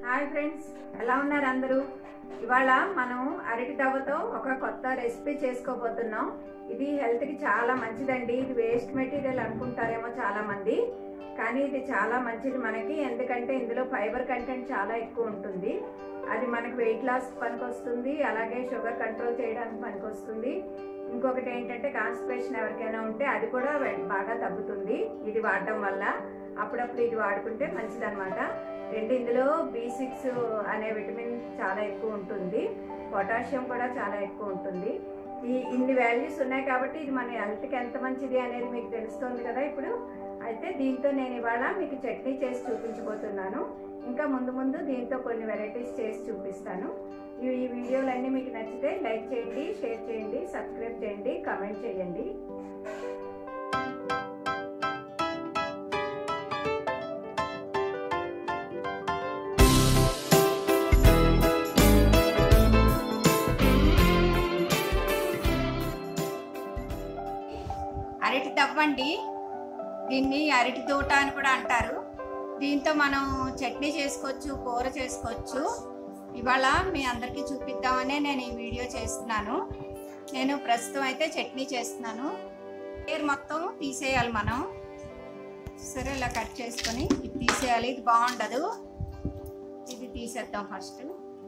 Hi friends, ఎలా ఉన్నారు అందరూ? ఇవాళ మనం అరటి తవ్వతో ఒక కొత్త రెసిపీ చేసుకోబోతున్నాం. ఇది హెల్త్కి చాలా మంచిదండి. ఇది వేస్ట్ మెటీరియల్ అనుకుంటారేమో చాలామంది, కానీ ఇది చాలా మంచిది మనకి. ఎందుకంటే ఇందులో ఫైబర్ కంటెంట్ చాలా ఎక్కువ ఉంటుంది. అది మనకు వెయిట్ లాస్ పనికొస్తుంది, అలాగే షుగర్ కంట్రోల్ చేయడానికి పనికొస్తుంది. ఇంకొకటి ఏంటంటే కాన్స్టిపేషన్ ఎవరికైనా ఉంటే అది కూడా బాగా తగ్గుతుంది ఇది వాడడం వల్ల. అప్పుడప్పుడు ఇది వాడుకుంటే మంచిదన్నమాట. ఇందులో B6 అనే విటమిన్ చాలా ఎక్కువ ఉంటుంది, పొటాషియం కూడా చాలా ఎక్కువ ఉంటుంది. ఇన్ని వాల్యూస్ ఉన్నాయి కాబట్టి ఇది మన హెల్త్కి ఎంత మంచిది అనేది మీకు తెలుస్తుంది కదా ఇప్పుడు. అయితే దీంతో నేను ఇవాళ మీకు చట్నీ చేసి చూపించబోతున్నాను. ఇంకా ముందు దీంతో కొన్ని వెరైటీస్ చేసి చూపిస్తాను. ఈ వీడియోలన్నీ మీకు నచ్చితే లైక్ చేయండి, షేర్ చేయండి, సబ్స్క్రైబ్ చేయండి, కామెంట్ చేయండి. అరటి తవ్వండి, దీన్ని అరటి తోట అని కూడా అంటారు. దీంతో మనం చట్నీ చేసుకోవచ్చు, కూర చేసుకోవచ్చు. ఇవాళ మీ అందరికీ చూపిద్దామనే నేను ఈ వీడియో చేస్తున్నాను. నేను ప్రస్తుతం అయితే చట్నీ చేస్తున్నాను. హెయిర్ మొత్తం తీసేయాలి మనం. సరే, ఇలా కట్ చేసుకొని ఇది తీసేయాలి. ఇది బాగుండదు, ఇది తీసేద్దాం ఫస్ట్.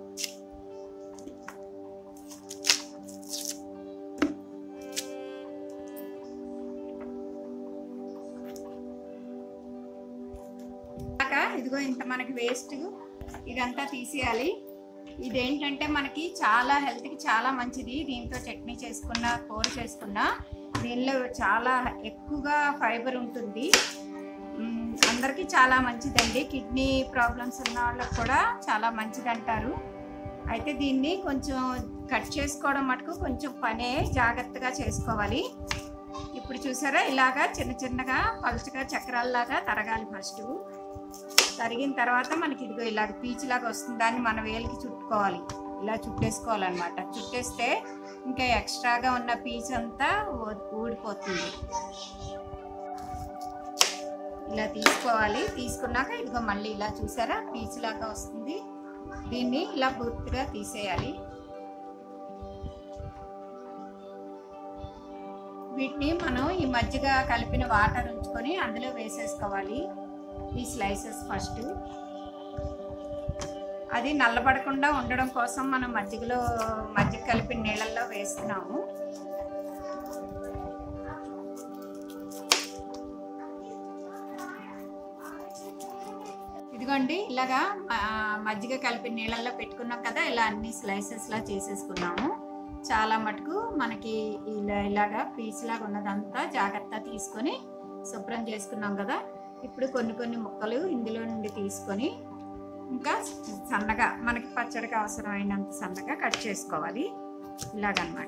ఇదిగో ఇంత మనకి వేస్ట్ ఇదంతా తీసేయాలి. ఇదేంటంటే మనకి చాలా హెల్త్కి చాలా మంచిది. దీంతో చట్నీ చేసుకున్నా, కూర చేసుకున్నా దీనిలో చాలా ఎక్కువగా ఫైబర్ ఉంటుంది. అందరికీ చాలా మంచిదండి. కిడ్నీ ప్రాబ్లమ్స్ ఉన్న వాళ్ళకి కూడా చాలా మంచిది అంటారు. అయితే దీన్ని కొంచెం కట్ చేసుకోవడం మటుకు కొంచెం పనే, జాగ్రత్తగా చేసుకోవాలి. ఇప్పుడు చూసారా, ఇలాగా చిన్న చిన్నగా పలుచగా చక్రాల్లాగా తరగాలి. ఫస్ట్ తరిగిన తర్వాత మనకి ఇదిగో ఇలాగ పీచులాగా వస్తుంది. దాన్ని మన వేలికి చుట్టుకోవాలి, ఇలా చుట్టేసుకోవాలన్నమాట. చుట్టేస్తే ఇంకా ఎక్స్ట్రాగా ఉన్న పీచు అంతా ఊడిపోతుంది. ఇలా తీసుకోవాలి. తీసుకున్నాక ఇదిగో మళ్ళీ ఇలా చూసారా పీచులాగా వస్తుంది. దీన్ని ఇలా పూర్తిగా తీసేయాలి. వీటిని మనం ఈ మజ్జిగ కలిపిన వాటర్ ఉంచుకొని అందులో వేసేసుకోవాలి. ఈ స్లైసెస్ ఫస్ట్ అది నల్లబడకుండా ఉండడం కోసం మనం మజ్జిగ కలిపిన నీళ్ళల్లో వేస్తున్నాము. ఇదిగోండి, ఇలాగా మజ్జిగ కలిపిన నీళ్ళల్లో పెట్టుకున్నాం కదా. ఇలా అన్ని స్లైసెస్లా చేసేసుకున్నాము. చాలా మటుకు మనకి ఇలాగా పీస్ లాగా ఉన్నదంతా జాగ్రత్త తీసుకొని శుభ్రం చేసుకున్నాం కదా. ఇప్పుడు కొన్ని ముక్కలు ఇందులో నుండి తీసుకొని ఇంకా సన్నగా మనకి పచ్చడికి అవసరమైనంత సన్నగా కట్ చేసుకోవాలి. ఇలాగనమాట.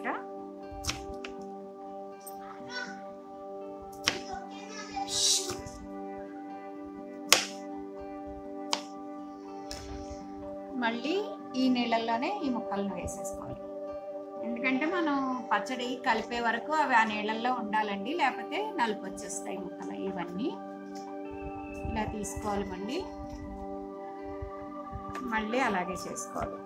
మళ్ళీ ఈ నీళ్ళల్లోనే ఈ ముక్కలను వేసేసుకోవాలి. ఎందుకంటే మనం పచ్చడి కలిపే వరకు అవి ఆ నీళ్ళల్లో ఉండాలండి, లేకపోతే నలుపు వచ్చేస్తాయి ముక్కలు. ఇవన్నీ ఇలా తీసుకోవాలి. మళ్ళీ అలాగే చేసుకోవాలి.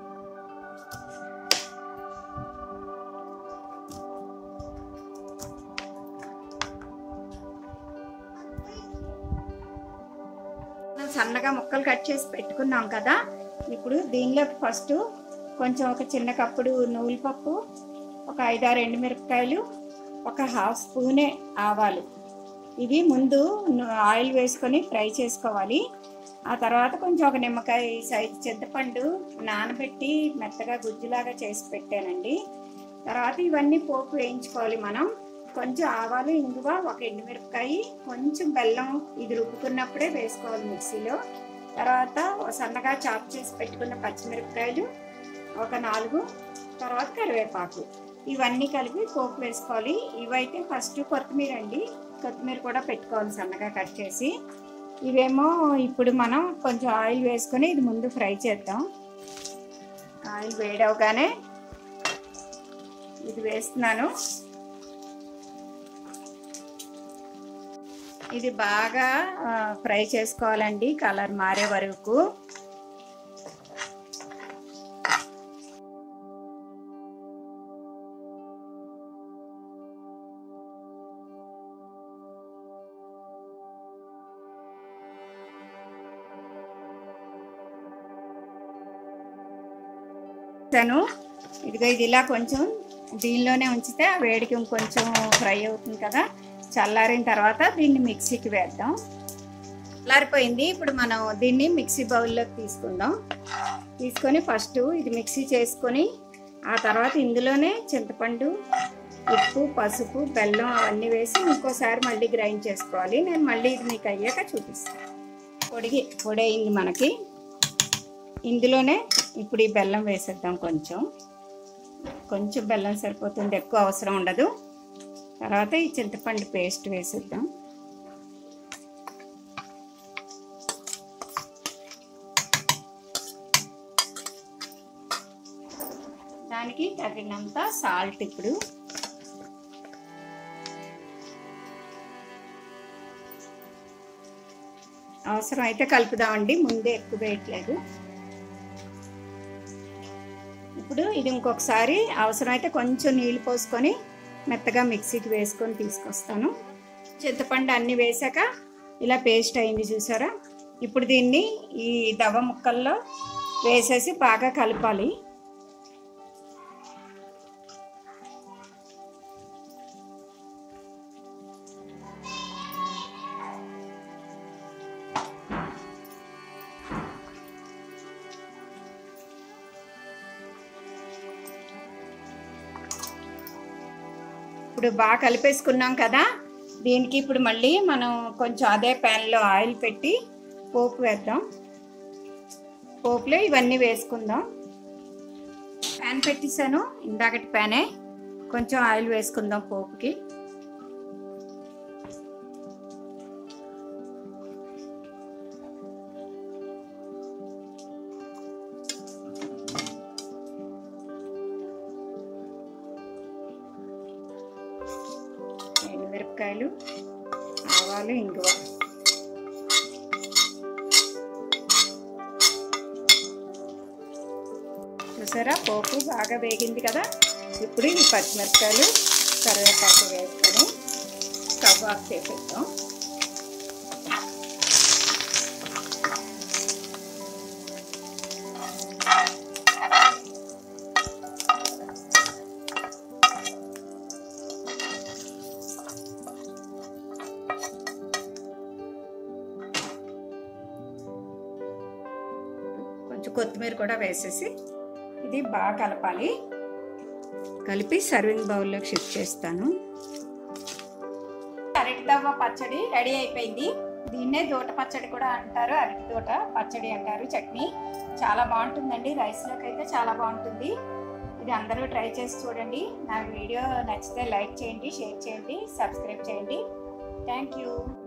సన్నగా ముక్కలు కట్ చేసి పెట్టుకున్నాం కదా. ఇప్పుడు దీనిలో ఫస్ట్ కొంచెం ఒక చిన్న కప్పుడు నువ్వుల పప్పు, ఒక 5-6 ఎండుమిరపకాయలు, ఒక ½ స్పూనే ఆవాలు. ఇవి ముందు ఆయిల్ వేసుకొని ఫ్రై చేసుకోవాలి. ఆ తర్వాత కొంచెం ఒక నిమ్మకాయ సైజు చింతపండు నానబెట్టి మెత్తగా గుజ్జులాగా చేసి పెట్టానండి. తర్వాత ఇవన్నీ పోపు వేయించుకోవాలి మనం. కొంచెం ఆవాలు, ఇంగువ, ఒక ఎండుమిరపకాయ, కొంచెం బెల్లం ఇది రుబ్బుకున్నప్పుడే వేసుకోవాలి మిక్సీలో. తర్వాత సన్నగా చాప్ చేసి పెట్టుకున్న పచ్చిమిరపకాయలు ఒక 4, తర్వాత కరివేపాకు, ఇవన్నీ కలిపి పోపు వేసుకోవాలి. ఇవైతే ఫస్ట్ కొత్తిమీర అండి, కొత్తిమీర కూడా పెట్టుకోవాలి సన్నగా కట్ చేసి. ఇవేమో ఇప్పుడు మనం కొంచెం ఆయిల్ వేసుకొని ఇది ముందు ఫ్రై చేద్దాం. ఆయిల్ వేడవగానే ఇది వేస్తున్నాను. ఇది బాగా ఫ్రై చేసుకోవాలండి, కలర్ మారే వరకు. ఇదిగో ఇది ఇలా కొంచెం దీనిలోనే ఉంచితే ఆ వేడికి ఇంకొంచెం ఫ్రై అవుతుంది కదా. చల్లారిన తర్వాత దీన్ని మిక్సీకి వేద్దాం. చల్లారిపోయింది. ఇప్పుడు మనం దీన్ని మిక్సీ బౌల్లోకి తీసుకుందాం. తీసుకొని ఫస్ట్ ఇది మిక్సీ చేసుకొని ఆ తర్వాత ఇందులోనే చింతపండు, ఉప్పు, పసుపు, బెల్లం అవన్నీ వేసి ఇంకోసారి మళ్ళీ గ్రైండ్ చేసుకోవాలి. నేను మళ్ళీ ఇది మీకు అయ్యాక చూపిస్తాను. పొడి అయింది మనకి. ఇందులోనే ఇప్పుడు ఈ బెల్లం వేసేద్దాం. కొంచెం బెల్లం సరిపోతుంది, ఎక్కువ అవసరం ఉండదు. తర్వాత ఈ చింతపండు పేస్ట్ వేసేద్దాం. దానికి తగినంత సాల్ట్ ఇప్పుడు అవసరం అయితే కలుపుదామండి, ముందే ఎక్కువ వేయట్లేదు. ఇప్పుడు ఇది ఇంకొకసారి అవసరమైతే కొంచెం నీళ్ళు పోసుకొని మెత్తగా మిక్సీకి వేసుకొని తీసుకొస్తాను. చింతపండు అన్నీ వేసాక ఇలా పేస్ట్ అయింది చూసారా. ఇప్పుడు దీన్ని ఈ దవ ముక్కల్లో వేసేసి బాగా కలపాలి. ఇప్పుడు బాగా కలిపేసుకున్నాం కదా. దీనికి ఇప్పుడు మళ్ళీ మనం కొంచెం అదే ప్యాన్లో ఆయిల్ పెట్టి పోపు వేద్దాం. పోపులో ఇవన్నీ వేసుకుందాం. ప్యాన్ పెట్టేసాను, ఇందాకటి ప్యానే. కొంచెం ఆయిల్ వేసుకుందాం పోపుకి. మిరపకాయలు, ఆవాలు, ఇంగువ. చూసారా పోపు బాగా వేగింది కదా. ఇప్పుడు ఈ పచ్చిమిరపకాయలు, కరివేపాకు వేసుకొని స్టవ్ ఆఫ్ చేసేద్దాం. కొంచెం కొత్తిమీర కూడా వేసేసి ఇది బాగా కలపాలి. కలిపి సర్వింగ్ బౌల్లోకి షిఫ్ట్ చేస్తాను. అరటి దవ్వ పచ్చడి రెడీ అయిపోయింది. దీన్నే దోట పచ్చడి కూడా అంటారు, అరటి దోట పచ్చడి అంటారు. చట్నీ చాలా బాగుంటుందండి, రైస్లోకి అయితే చాలా బాగుంటుంది. ఇది అందరూ ట్రై చేసి చూడండి. నా వీడియో నచ్చితే లైక్ చేయండి, షేర్ చేయండి, సబ్స్క్రైబ్ చేయండి. Thank you.